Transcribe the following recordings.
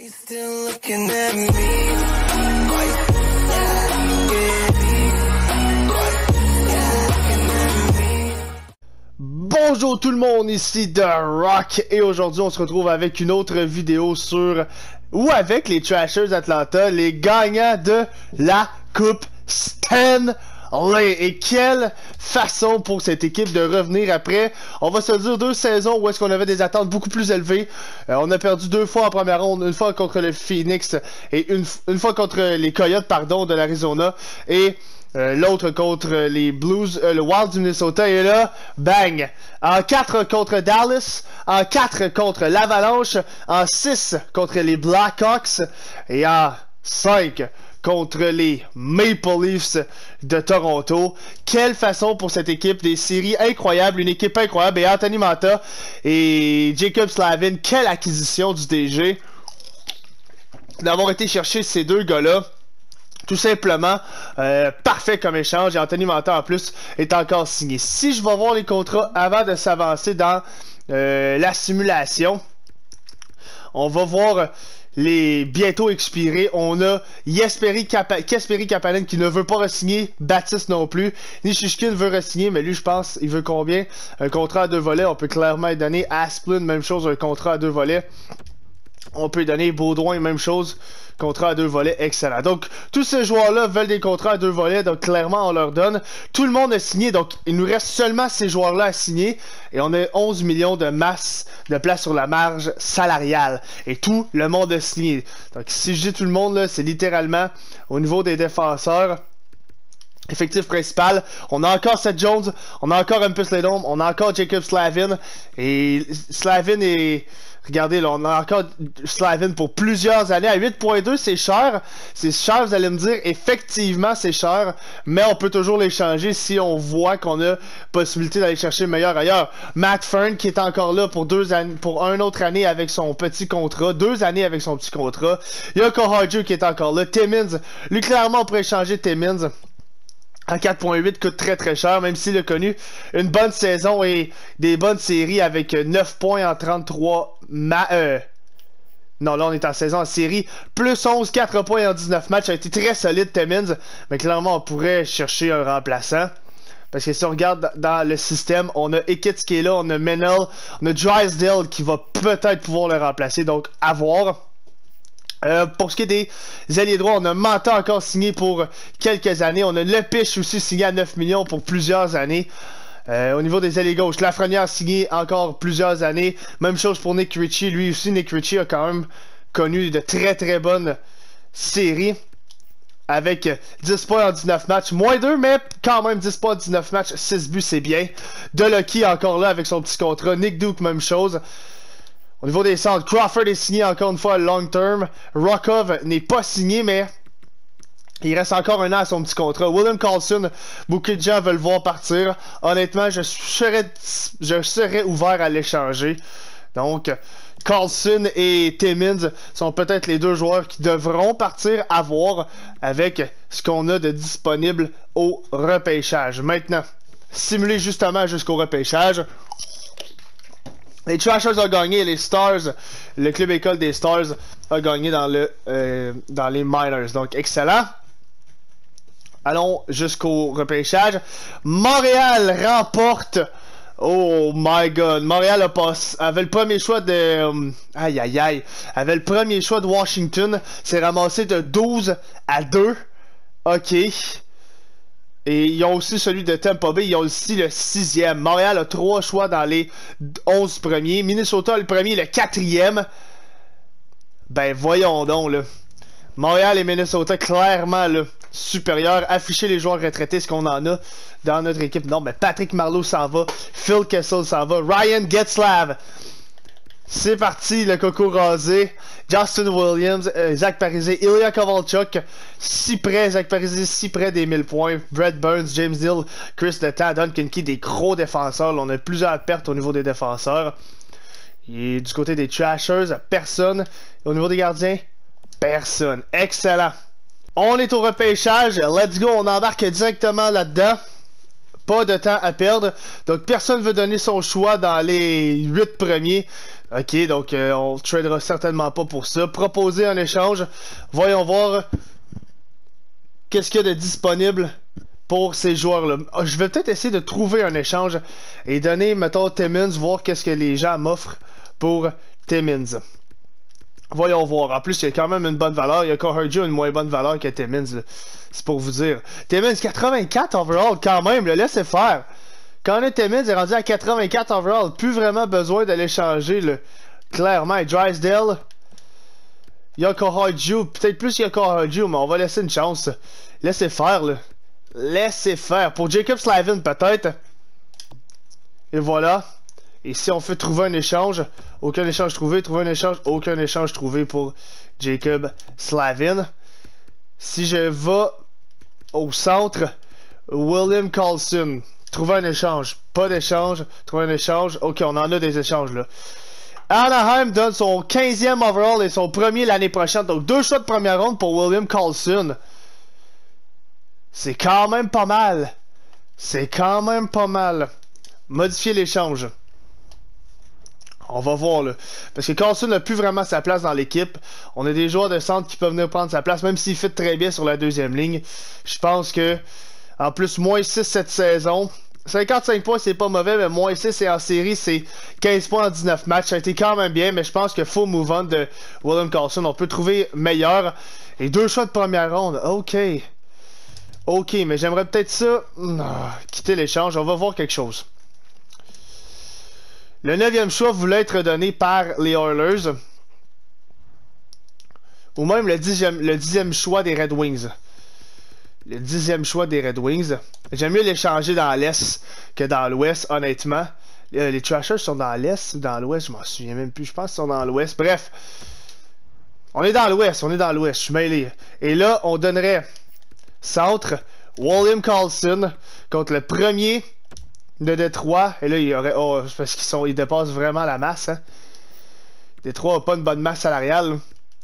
You still looking at me? Bonjour tout le monde, ici The Rock et aujourd'hui on se retrouve avec une autre vidéo sur ou avec les Trashers d'Atlanta, les gagnants de la Coupe Stanley. Et quelle façon pour cette équipe de revenir après, on va se dire, 2 saisons où est-ce qu'on avait des attentes beaucoup plus élevées. On a perdu 2 fois en première ronde, une fois contre le Phoenix et une fois contre les Coyotes de l'Arizona et l'autre contre les Blues, le Wild du Minnesota. Et là, bang! En 4 contre Dallas, en 4 contre l'Avalanche, en 6 contre les Blackhawks et en 5 contre les Maple Leafs de Toronto. Quelle façon pour cette équipe, des séries incroyables, une équipe incroyable. Et Anthony Mantha et Jaccob Slavin, quelle acquisition du DG d'avoir été chercher ces deux gars-là. Tout simplement, parfait comme échange. Et Anthony Mantha en plus est encore signé. Si je vais voir les contrats avant de s'avancer dans la simulation, on va voir les bientôt expirés. On a Jesperi Kapanen qui ne veut pas re-signer, Baptiste non plus. Nichushkin veut re-signer, mais lui je pense, il veut combien? Un contrat à 2 volets, on peut clairement lui donner. Asplund, même chose, un contrat à 2 volets. On peut donner Baudouin, même chose, contrat à 2 volets, excellent. Donc, tous ces joueurs-là veulent des contrats à 2 volets, donc clairement, on leur donne. Tout le monde a signé, donc il nous reste seulement ces joueurs-là à signer. Et on a 11 millions de masse de place sur la marge salariale. Et tout le monde a signé. Donc, si je dis tout le monde, là, c'est littéralement au niveau des défenseurs. Effectif principal, on a encore Seth Jones, on a encore Hampus Lindholm, on a encore Jaccob Slavin. Et Slavin est... Regardez, là, on a encore Slavin pour plusieurs années. À 8.2, c'est cher. C'est cher, vous allez me dire. Effectivement, c'est cher. Mais on peut toujours l'échanger si on voit qu'on a possibilité d'aller chercher meilleur ailleurs. Matt Fern, qui est encore là pour 2 années, pour une autre année avec son petit contrat. 2 années avec son petit contrat. Yoko Harju qui est encore là. Timmins. Lui, clairement, on pourrait échanger Timmins. En 4.8 coûte très très cher, même s'il a connu une bonne saison et des bonnes séries avec 9 points en 33 non, là on est en saison en série. Plus 11, 4 points en 19 matchs. Ça a été très solide, Timmins. Mais clairement, on pourrait chercher un remplaçant. Parce que si on regarde dans le système, on a Ekitz qui est là, on a Menel, on a Drysdale qui va peut-être pouvoir le remplacer. Donc, à voir. Pour ce qui est des alliés droits, on a Mantha encore signé pour quelques années. On a Lepich aussi signé à 9 millions pour plusieurs années. Au niveau des alliés gauche, Lafrenière signé encore plusieurs années. Même chose pour Nick Ritchie. Lui aussi, Nick Ritchie a quand même connu de très très bonnes séries. Avec 10 points en 19 matchs. Moins 2, mais quand même 10 points en 19 matchs. 6 buts, c'est bien. Delucky encore là avec son petit contrat. Nick Duke, même chose. Au niveau des centres, Crawford est signé encore une fois à long term. Rokov n'est pas signé, mais il reste encore 1 an à son petit contrat. William Karlsson, beaucoup de gens veulent voir partir. Honnêtement, je serais ouvert à l'échanger. Donc, Karlsson et Timmins sont peut-être les 2 joueurs qui devront partir à voir avec ce qu'on a de disponible au repêchage. Maintenant, simuler justement jusqu'au repêchage. Les Trashers ont gagné, les Stars, le club école des Stars a gagné dans les Minors. Donc, excellent. Allons jusqu'au repêchage. Montréal remporte. Oh my god. Montréal avait le premier choix de... avait le premier choix de Washington. C'est ramassé de 12-2. Ok. Et ils ont aussi celui de Tampa Bay, ils ont aussi le 6e. Montréal a 3 choix dans les 11 premiers. Minnesota le premier, le 4e. Ben voyons donc là. Montréal et Minnesota clairement là, supérieurs. Afficher les joueurs retraités, ce qu'on en a dans notre équipe. Non, mais Patrick Marleau s'en va. Phil Kessel s'en va. Ryan Getzlaf. C'est parti, le coco rasé. Justin Williams, Zach Parise, Ilya Kovalchuk, si près, Zach Parise, si près des 1000 points. Brett Burns, James Hill, Chris Letang, Duncan Key, des gros défenseurs. Là, on a plusieurs pertes au niveau des défenseurs. Et du côté des Trashers, personne. Et au niveau des gardiens, personne. Excellent. On est au repêchage. Let's go, on embarque directement là-dedans. Pas de temps à perdre. Donc, personne ne veut donner son choix dans les 8 premiers. Ok, donc on tradera certainement pas pour ça. Proposer un échange. Voyons voir qu'est-ce qu'il y a de disponible pour ces joueurs-là. Je vais peut-être essayer de trouver un échange et donner, mettons, Timmins, voir qu'est-ce que les gens m'offrent pour Timmins. Voyons voir. En plus, il y a quand même une bonne valeur. Il y a Corherdjo une moins bonne valeur que Timmins. C'est pour vous dire. Timmins, 84 overall, quand même. Le laissez faire. Quand on est Timmins, il est rendu à 84 overall. Plus vraiment besoin de l'échanger, là. Clairement. Drysdale. Il y a Corherdjo. Peut-être plus qu'il y a Corherdjo, mais on va laisser une chance. Laissez faire, là. Laissez faire. Pour Jaccob Slavin, peut-être. Et voilà. Et si on fait trouver un échange, aucun échange trouvé, trouver un échange, aucun échange trouvé pour Jaccob Slavin. Si je vais au centre, William Karlsson, trouver un échange, pas d'échange, trouver un échange, ok, on en a des échanges là. Anaheim donne son 15e overall et son premier l'année prochaine, donc 2 choix de première ronde pour William Karlsson. C'est quand même pas mal. C'est quand même pas mal. Modifier l'échange. On va voir là. Parce que Carlson n'a plus vraiment sa place dans l'équipe. On a des joueurs de centre qui peuvent venir prendre sa place, même s'il fit très bien sur la deuxième ligne. Je pense que, en plus, moins 6 cette saison. 55 points, c'est pas mauvais, mais moins 6 et en série, c'est 15 points en 19 matchs. Ça a été quand même bien, mais je pense qu'il faut move on de William Karlsson. On peut trouver meilleur. Et 2 choix de première ronde. Ok. Ok, mais j'aimerais peut-être ça. Quitter l'échange. On va voir quelque chose. Le 9e choix voulait être donné par les Oilers. Ou même le 10e choix des Red Wings. Le 10e choix des Red Wings. J'aime mieux l'échanger dans l'Est que dans l'Ouest, honnêtement. Les Trashers sont dans l'Est ou dans l'Ouest, je m'en souviens même plus. Je pense qu'ils sont dans l'Ouest. Bref. On est dans l'Ouest, je suis mêlé. Et là, on donnerait centre William Karlsson contre le premier de Détroit. Et là, il y aurait. Oh, parce qu'ils dépassent vraiment la masse. Hein. Détroit n'a pas une bonne masse salariale.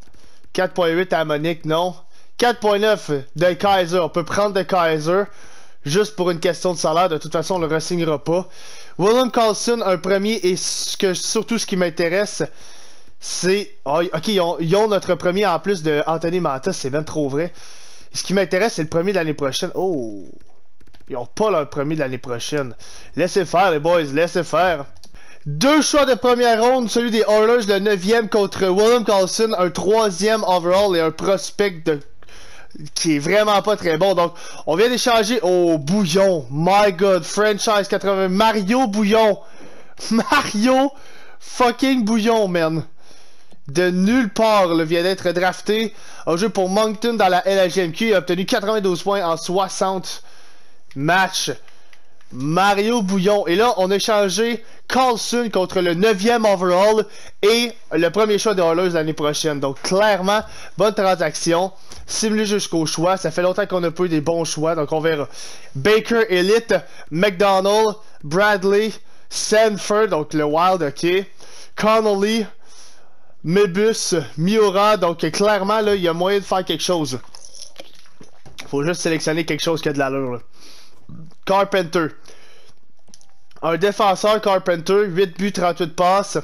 4.8 à Monique, non. 4.9 de Kaiser. On peut prendre de Kaiser. Juste pour une question de salaire. De toute façon, on ne le re-signera pas. William Karlsson, un premier. Et surtout, ce qui m'intéresse, c'est. Oh, ok, ils ont notre premier en plus de Anthony Mantha. C'est même trop vrai. Ce qui m'intéresse, c'est le premier de l'année prochaine. Oh! Ils n'ont pas leur premier de l'année prochaine. Laissez faire, les boys. Laissez faire. 2 choix de première ronde. Celui des Oilers, le 9e contre William Karlsson. Un 3e overall et un prospect qui est vraiment pas très bon. Donc, on vient d'échanger au Bouillon. My God. Franchise 80. Mario Bouillon. Mario fucking Bouillon, man. De nulle part, là, vient d'être drafté. A joué pour Moncton dans la LHMQ. Il a obtenu 92 points en 60 matchs. Mario Bouillon. Et là, on a échangé Karlsson contre le 9e overall et le premier choix des Oilers l'année prochaine. Donc, clairement, bonne transaction. Simulé jusqu'au choix. Ça fait longtemps qu'on n'a pas eu des bons choix. Donc, on verra. Baker Elite, McDonald, Bradley, Sanford, donc le Wild, ok. Connolly, Mebus, Miura. Donc, clairement, là, il y a moyen de faire quelque chose. Faut juste sélectionner quelque chose qui a de l'allure. Carpenter. Un défenseur Carpenter, 8 buts, 38 passes.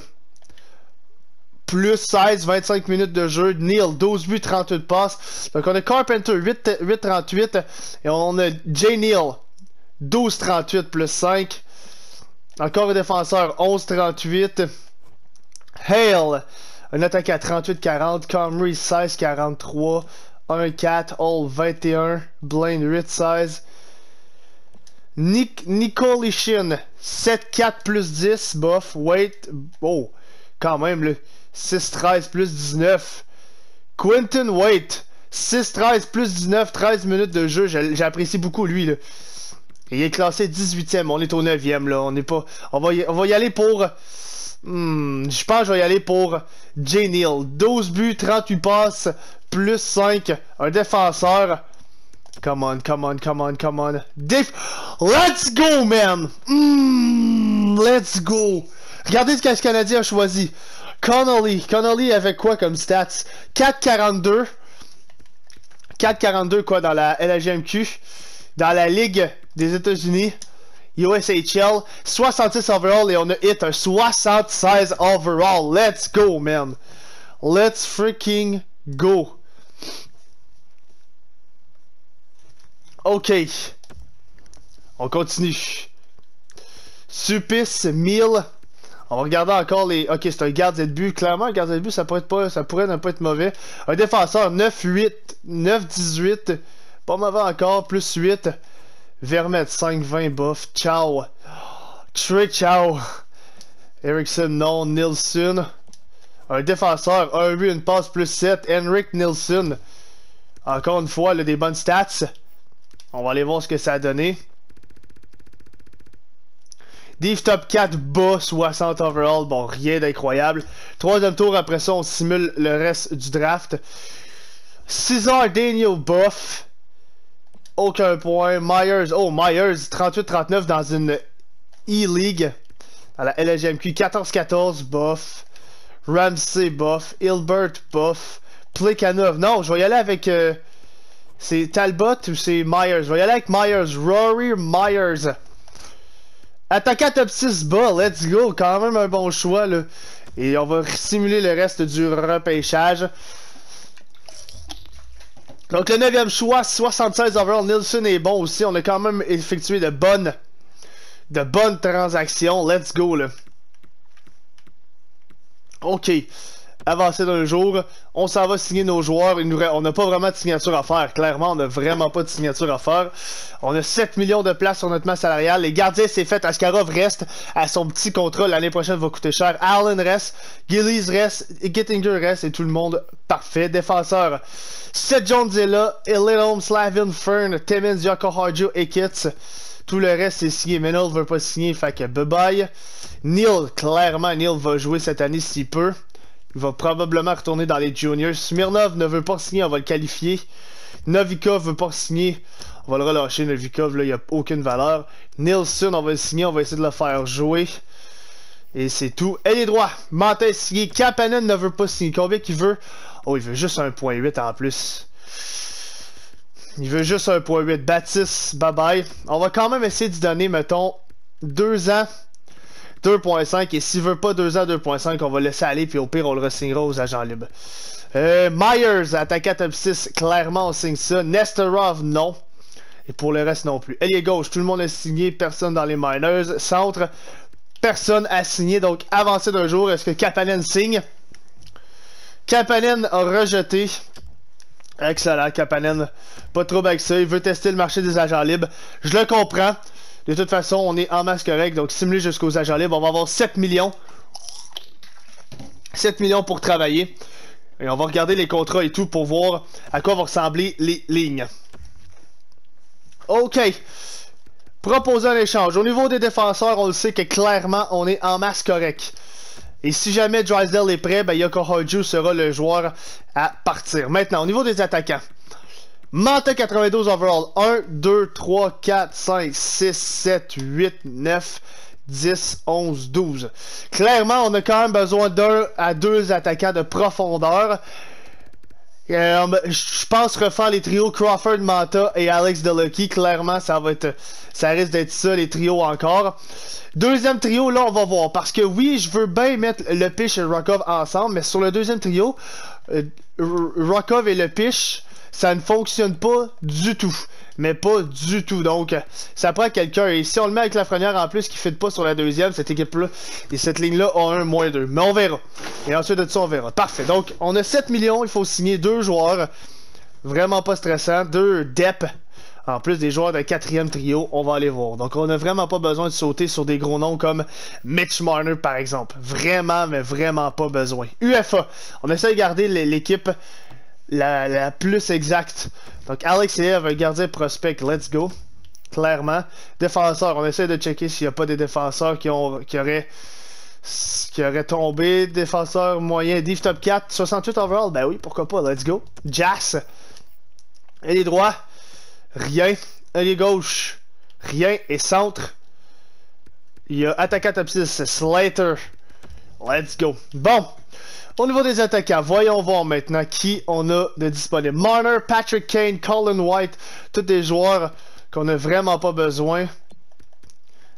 Plus 16, 25 minutes de jeu. Neal, 12 buts, 38 passes. Donc on a Carpenter, 8-38. Et on a Jay Neal, 12-38 plus 5. Encore un défenseur, 11-38. Hale, un attaquant à 38-40. Comrie, 16-43. 1-4. Hall, 21. Blaine, 8-16. Nicolishin, 7-4 plus 10, bof, wait, oh, quand même, là, 6-13 plus 19. Quentin Waite, 6-13 plus 19, 13 minutes de jeu, j'apprécie beaucoup lui, là. Il est classé 18e, on est au 9e, là, on n'est pas, on va y aller pour, je pense que je vais y aller pour Jay Neal, 12 buts, 38 passes, plus 5, un défenseur. Come on. Let's go, man! Let's go! Regardez ce que le Canadien a choisi. Connolly avait quoi comme stats? 4,42. 4,42 quoi dans la LHMQ. Dans la Ligue des États-Unis. USHL, 66 overall et on a hit un 76 overall. Let's go, man. Let's freaking go. OK. On continue. Suppice, 1000. On va regarder encore les... OK, c'est un gardien de but. Clairement, un gardien de but, ça pourrait ne pas être mauvais. Un défenseur, 9-8, 9-18. Pas mauvais encore, plus 8. Vermette, 5-20, bof. Ciao. Trick, ciao. Eriksson, non. Nilsson. Un défenseur, 1 but, une passe, plus 7. Henrik Nilsson. Encore une fois, là, des bonnes stats. On va aller voir ce que ça a donné. Div top 4 bas, 60 overall. Bon, rien d'incroyable. Troisième tour, après ça, on simule le reste du draft. 6 heures, Daniel Buff. Aucun point. Myers, oh, Myers, 38-39 dans une E-League. Dans la LGMQ, 14-14, Buff. Ramsey, Buff. Hilbert, Buff. Plekanov. Non, je vais y aller avec... c'est Talbot ou c'est Myers? Je vais y aller avec Myers. Rory Myers. Attaquant top 6 bas, let's go. Quand même un bon choix, là. Et on va simuler le reste du repêchage. Donc le 9e choix, 76 overall. Nilsson est bon aussi. On a quand même effectué de bonnes transactions. Let's go, là. OK. Avancer d'un jour, on s'en va signer nos joueurs. On n'a pas vraiment de signature à faire. Clairement, on n'a vraiment pas de signature à faire. On a 7 millions de places sur notre masse salariale. Les gardiens, c'est fait. Askarov reste à son petit contrat. L'année prochaine va coûter cher. Allen reste. Gillies reste. Gittinger reste. Et tout le monde parfait. Défenseur. Seth Jones est là. Elidom, Slavin, Fern, Timmins, Yoko Harjo, Ekitz. Tout le reste est signé. Menold ne veut pas signer. Fait que bye bye. Neil, clairement, Neil va jouer cette année s'il peut. Il va probablement retourner dans les juniors. Smirnov ne veut pas signer, on va le qualifier. Novikov veut pas signer, on va le relâcher. Novikov, là, il n'y a aucune valeur. Nilsson, on va le signer, on va essayer de le faire jouer. Et c'est tout. Ailier droit, Mantin signé. Kapanen ne veut pas signer. Combien qu'il veut? Oh, il veut juste 1.8 en plus. Il veut juste 1.8. Baptiste, bye bye. On va quand même essayer de donner, mettons, 2 ans. 2.5 et s'il veut pas 2 ans 2.5 on va laisser aller puis au pire on le re-signera aux agents libres. Myers, attaquant top 6, clairement on signe ça. Nestorov, non. Et pour le reste non plus. Ailier gauche, tout le monde a signé, personne dans les minors. Centre, personne a signé, donc avancé d'un jour. Est-ce que Kapanen signe? Kapanen a rejeté. Excellent, Kapanen. Pas de trouble avec ça, il veut tester le marché des agents libres. Je le comprends. De toute façon, on est en masse correct, donc simulé jusqu'aux agents libres, on va avoir 7 millions. 7 millions pour travailler. Et on va regarder les contrats et tout pour voir à quoi vont ressembler les lignes. OK. Proposer un échange. Au niveau des défenseurs, on le sait que clairement, on est en masse correct. Et si jamais Drysdale est prêt, ben Yoko Harju sera le joueur à partir. Maintenant, au niveau des attaquants. Manta 92 overall. 1, 2, 3, 4, 5, 6, 7, 8, 9, 10, 11, 12. Clairement, on a quand même besoin d'1 à 2 attaquants de profondeur. Je pense refaire les trios Crawford, Manta et Alex Delucky. Clairement, ça risque d'être ça, les trios encore. Deuxième trio, là, on va voir. Parce que oui, je veux bien mettre le Pish et Rokov ensemble, mais sur le deuxième trio, Rokov et le Pish, ça ne fonctionne pas du tout. Mais pas du tout. Donc, ça prend quelqu'un. Et si on le met avec la première en plus qui ne fit pas sur la deuxième, cette équipe-là et cette ligne-là a 1 moins 2. Mais on verra. Et ensuite de ça, on verra. Parfait. Donc, on a 7 millions. Il faut signer 2 joueurs. Vraiment pas stressant. 2 dep. En plus des joueurs de 4e trio, on va aller voir. Donc, on n'a vraiment pas besoin de sauter sur des gros noms comme Mitch Marner, par exemple. Vraiment, mais vraiment pas besoin. UFA. On essaie de garder l'équipe la plus exacte. Donc Alex Ev, un gardien prospect, let's go. Clairement. Défenseur, on essaie de checker s'il n'y a pas des défenseurs qui auraient tombé. Défenseur moyen, Div top 4, 68 overall, ben oui, pourquoi pas, let's go. Jas. Ailier droit, rien. Ailier gauche, rien. Et centre, il y a attaquant top 6, Slater. Let's go. Bon. Au niveau des attaquants, voyons voir maintenant qui on a de disponible. Marner, Patrick Kane, Colin White, tous des joueurs qu'on n'a vraiment pas besoin.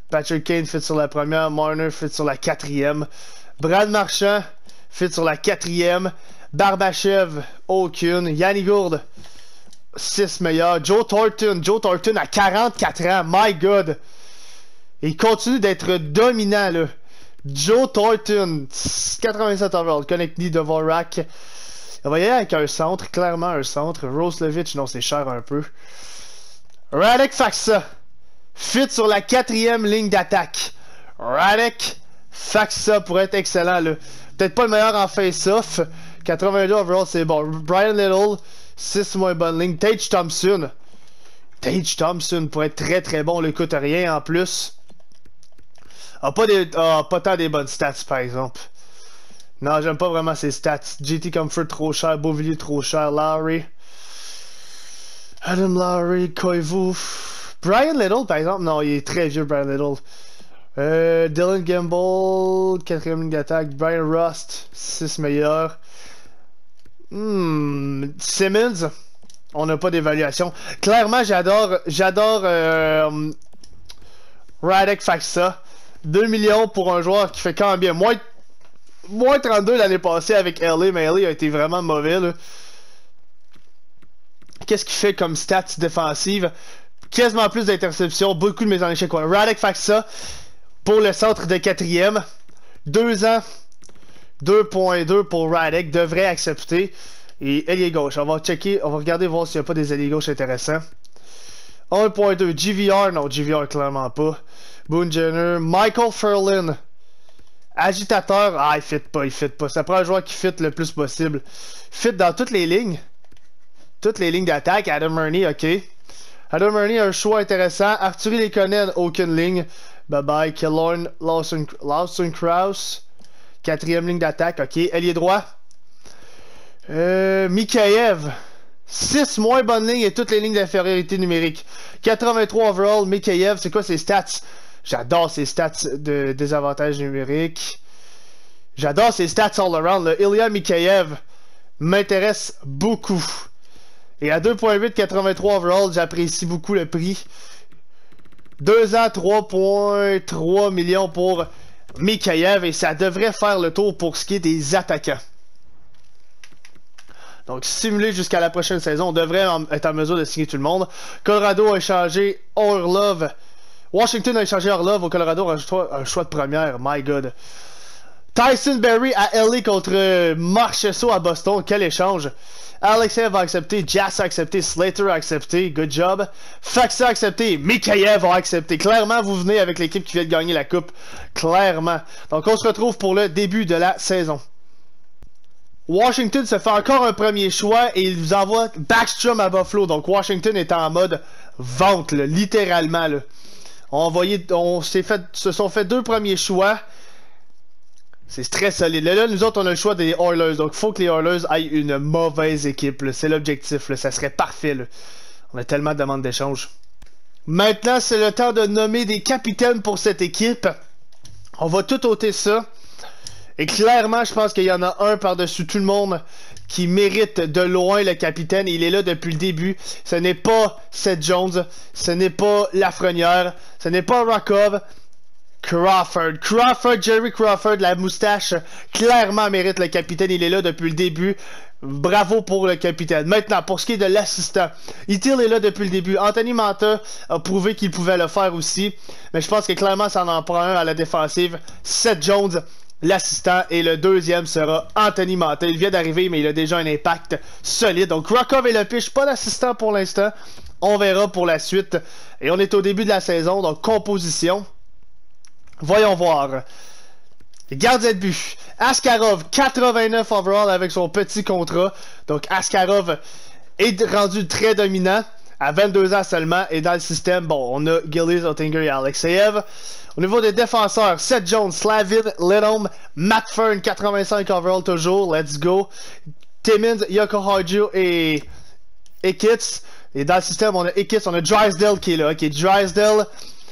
Patrick Kane fit sur la première. Marner fit sur la quatrième. Brad Marchand fit sur la quatrième. Barbachev, aucune. Yanni Gourde, 6 meilleurs. Joe Thornton à 44 ans. My God. Il continue d'être dominant, là. Joe Thornton, 87 overall. Connect-me Dvorak. On va y aller avec un centre, clairement un centre. Roslovic, non, c'est cher un peu. Radek Faksa, fit sur la quatrième ligne d'attaque. Radek Faksa pourrait être excellent, là. Peut-être pas le meilleur en face-off. 82 overall, c'est bon. Brian Little, 6 moins bonne ligne. Tage Thompson pourrait être très très bon, le coûte rien en plus. Pas tant des bonnes stats par exemple. Non, j'aime pas vraiment ses stats. JT Comfort trop cher, Beauvillier trop cher, Lowry. Adam Lowry, Koivu. Brian Little par exemple, non, il est très vieux Brian Little. Dylan Gamble, 4ème ligne d'attaque. Brian Rust, 6 meilleurs. Simmons, on n'a pas d'évaluation. Clairement, j'adore Radek Faksa. 2 millions pour un joueur qui fait quand même bien. Moins 32 l'année passée avec LA, mais LA a été vraiment mauvais, là. Qu'est-ce qu'il fait comme stats défensive? Quasiment plus d'interceptions, beaucoup de mises en échec. Radek Faksa pour le centre de 4e. 2 ans, 2.2 pour Radek, devrait accepter. Et ailier gauche, on va checker, on va regarder voir s'il n'y a pas des ailiers gauche intéressants. 1.2, GVR, non, GVR clairement pas. Boone Jenner, Michael Ferlin, agitateur, il fit pas. Ça prend un joueur qui fit le plus possible. Fit dans toutes les lignes d'attaque. Adam Murney, ok. Adam Murney a un choix intéressant. Arthurie Lekonen, aucune ligne. Bye bye. Killorn, Lawson Krause, 4ème ligne d'attaque, ok. Ailier droit. Mikheyev, 6 moins bonnes lignes et toutes les lignes d'infériorité numérique. 83 overall, Mikheyev, c'est quoi ses stats? J'adore ses stats de désavantage numérique. J'adore ses stats all around. Là. Ilya Mikheyev m'intéresse beaucoup. Et à 2.8, 83 overall, j'apprécie beaucoup le prix. 2 ans, 3.3 millions pour Mikheyev. Et ça devrait faire le tour pour ce qui est des attaquants. Donc, simulé jusqu'à la prochaine saison, on devrait être en mesure de signer tout le monde. Colorado a échangé Orlov. Washington a échangé Orlov. Au Colorado, un choix de première. My God. Tyson Berry à LA contre Marchessault à Boston. Quel échange. Alexeyev a accepté. Jass a accepté. Slater a accepté. Good job. Faksa a accepté. Mikheyev a accepté. Clairement, vous venez avec l'équipe qui vient de gagner la coupe. Clairement. Donc, on se retrouve pour le début de la saison. Washington se fait encore un premier choix et il vous envoie Backstrom à Buffalo. Donc Washington est en mode vente, là, littéralement. Là. Se sont fait 2 premiers choix. C'est très solide. Là, nous autres, on a le choix des Oilers. Donc il faut que les Oilers aient une mauvaise équipe. C'est l'objectif. Ça serait parfait. Là. On a tellement de demandes d'échange. Maintenant, c'est le temps de nommer des capitaines pour cette équipe. On va tout ôter ça. Et clairement, je pense qu'il y en a un par-dessus tout le monde qui mérite de loin le capitaine. Il est là depuis le début. Ce n'est pas Seth Jones. Ce n'est pas Lafrenière. Ce n'est pas Rakov. Jerry Crawford, la moustache, clairement mérite le capitaine. Il est là depuis le début. Bravo pour le capitaine. Maintenant, pour ce qui est de l'assistant, Itil est là depuis le début. Anthony Manta a prouvé qu'il pouvait le faire aussi. Mais je pense que clairement, ça en prend un à la défensive. Seth Jones, l'assistant, et le deuxième sera Anthony Manta. Il vient d'arriver, mais il a déjà un impact solide. Donc, Rakov et le pitch, pas d'assistant pour l'instant. On verra pour la suite. Et on est au début de la saison, donc composition. Voyons voir. Gardien de but. Askarov, 89 overall avec son petit contrat. Donc, Askarov est rendu très dominant à 22 ans seulement. Et dans le système, bon, on a Gillies, Ottinger et Alexeyev. Au niveau des défenseurs, Seth Jones, Slavin, Lidholm, Matt Fern, 85 overall toujours, let's go. Timmins, Yokohaju et Ekitz. Et dans le système, on a Ekitz, on a Drysdale qui est là. Ok, Drysdale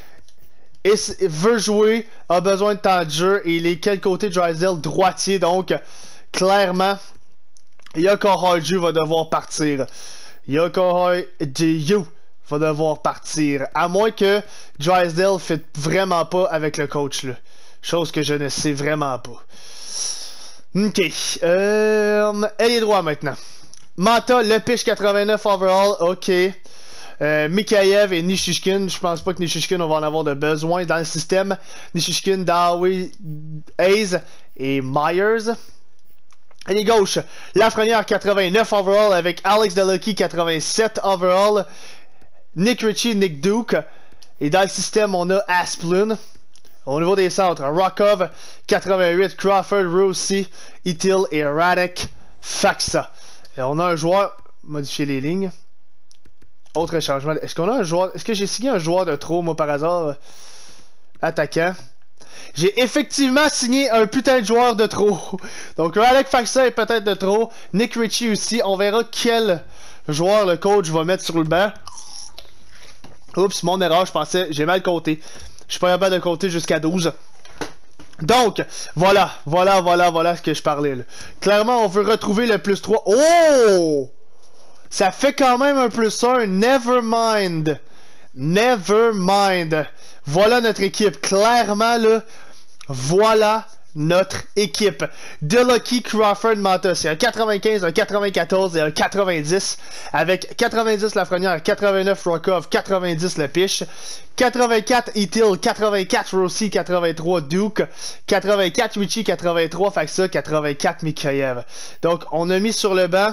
veut jouer, a besoin de temps de jeu. Et il est quel côté Drysdale? Droitier, donc clairement, Yokohaju va devoir partir. Yokohaju va devoir partir. À moins que Drysdale ne fit vraiment pas avec le coach, là. Chose que je ne sais vraiment pas. Ok. Ailier droit maintenant. Manta, Lepish 89 overall. Ok. Mikhaïev et Nishishkin. Je pense pas que Nishishkin, on va en avoir de besoin dans le système. Nishishkin, Dawi, Hayes et Myers. Ailier gauche, Lafrenière 89 overall avec Alex Delucky 87 overall. Nick Ritchie, Nick Duke. Et dans le système, on a Asplund. Au niveau des centres, Rokov 88, Crawford, Rossi, Itil et Radek Faxa. Et on a un joueur, modifier les lignes. Autre changement. Est-ce qu'on a un joueur, est-ce que j'ai signé un joueur de trop, moi, par hasard? Attaquant. J'ai effectivement signé un putain de joueur de trop. Donc Radek Faxa est peut-être de trop. Nick Ritchie aussi. On verra quel joueur le coach va mettre sur le banc. Oups, mon erreur, je pensais, j'ai mal compté. Je suis pas capable de compter jusqu'à 12. Donc, voilà ce que je parlais là. Clairement, on veut retrouver le plus 3. Oh! Ça fait quand même un plus 1. Never mind. Never mind. Voilà notre équipe. Clairement, là, voilà notre équipe. Delucky, Crawford, Manta. C'est un 95, un 94 et un 90. Avec 90 Lafrenière, 89 Rokov, 90 Lepish, 84 Itil, 84 Rossi, 83 Duke, 84 Richie, 83 Faxa, 84 Mikhaïev. Donc, on a mis sur le banc.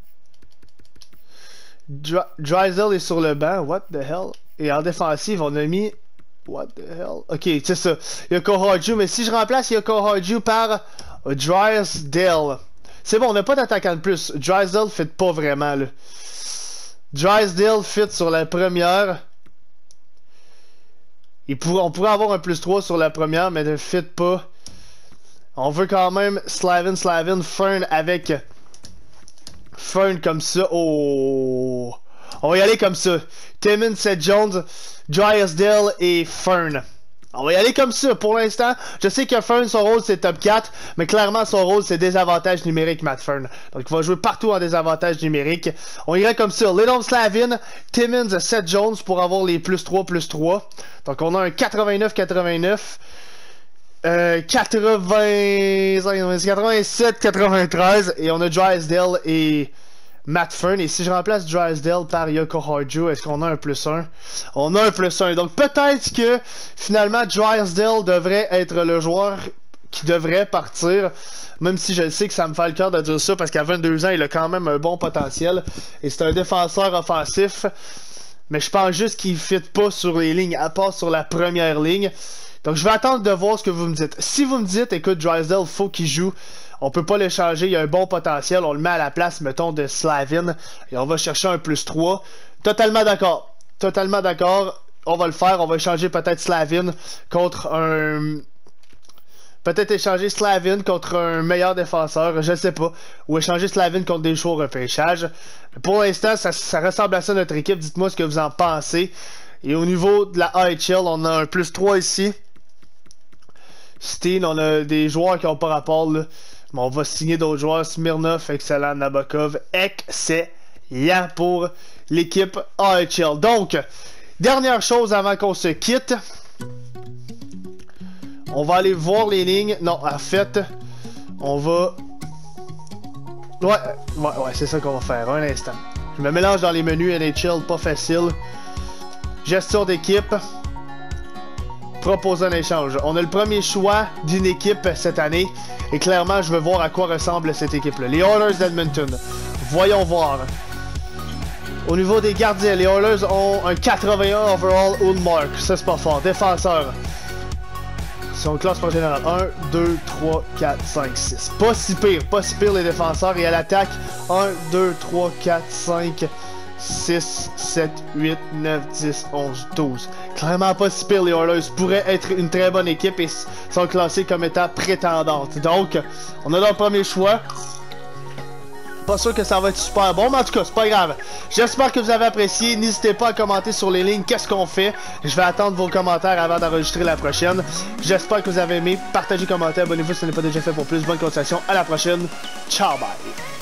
Drysdale est sur le banc. What the hell? Et en défensive, on a mis. What the hell? Ok, c'est ça. Yoko Harju, mais si je remplace Yoko Harju par Drysdale. C'est bon, on n'a pas d'attaquant de plus. Drysdale fit pas vraiment, là. Drysdale fit sur la première. On pourrait avoir un plus 3 sur la première, mais ne fit pas. On veut quand même Slavin, Fern avec Fern comme ça. Oh! On va y aller comme ça. Timmins, Seth Jones, Drysdale et Fern. On va y aller comme ça pour l'instant. Je sais que Fern, son rôle c'est top 4, mais clairement son rôle c'est désavantage numérique, Matt Fern. Donc il va jouer partout en désavantage numérique. On irait comme ça. Lidom Slavin, Timmins, Seth Jones pour avoir les plus 3. Donc on a un 89-89. 87-93 et on a Drysdale et Matt Fern. Et si je remplace Drysdale par Yoko Harju, est-ce qu'on a un plus 1? On a un plus 1. Donc peut-être que finalement Drysdale devrait être le joueur qui devrait partir. Même si je sais que ça me fait le cœur de dire ça parce qu'à 22 ans, il a quand même un bon potentiel. Et c'est un défenseur offensif. Mais je pense juste qu'il ne fit pas sur les lignes, à part sur la première ligne. Donc je vais attendre de voir ce que vous me dites. Si vous me dites, écoute, Drysdale, faut qu'il joue. On peut pas l'échanger, il y a un bon potentiel, on le met à la place, mettons, de Slavin, et on va chercher un plus 3. Totalement d'accord. Totalement d'accord. On va le faire, on va échanger peut-être Slavin contre un... Peut-être échanger Slavin contre un meilleur défenseur, je sais pas. Ou échanger Slavin contre des choix au repêchage. Mais pour l'instant, ça ressemble à ça notre équipe. Dites-moi ce que vous en pensez. Et au niveau de la AHL, on a un plus 3 ici. Steen, on a des joueurs qui n'ont pas rapport là. Mais on va signer d'autres joueurs. Smirnov, excellent. Nabokov, excellent pour l'équipe AHL. Donc, dernière chose avant qu'on se quitte. On va aller voir les lignes. Non, en fait, on va... Ouais, c'est ça qu'on va faire. Un instant. Je me mélange dans les menus NHL, pas facile. Gestion d'équipe. Proposer un échange. On a le premier choix d'une équipe cette année. Et clairement, je veux voir à quoi ressemble cette équipe-là. Les Oilers d'Edmonton. Voyons voir. Au niveau des gardiens, les Oilers ont un 81 overall Ullmark. Ça, c'est pas fort. Défenseur. Si on classe par général. 1, 2, 3, 4, 5, 6. Pas si pire les défenseurs. Et à l'attaque, 1, 2, 3, 4, 5, 6, 7, 8, 9, 10, 11, 12. Clairement pas si pire les Oilers. Pourraient être une très bonne équipe et sont classés comme étant prétendantes. Donc, on a leur premier choix. Pas sûr que ça va être super bon, mais en tout cas, c'est pas grave. J'espère que vous avez apprécié. N'hésitez pas à commenter sur les lignes qu'est-ce qu'on fait. Je vais attendre vos commentaires avant d'enregistrer la prochaine. J'espère que vous avez aimé. Partagez, commentez, abonnez-vous si ce n'est pas déjà fait pour plus. Bonne continuation. À la prochaine. Ciao, bye.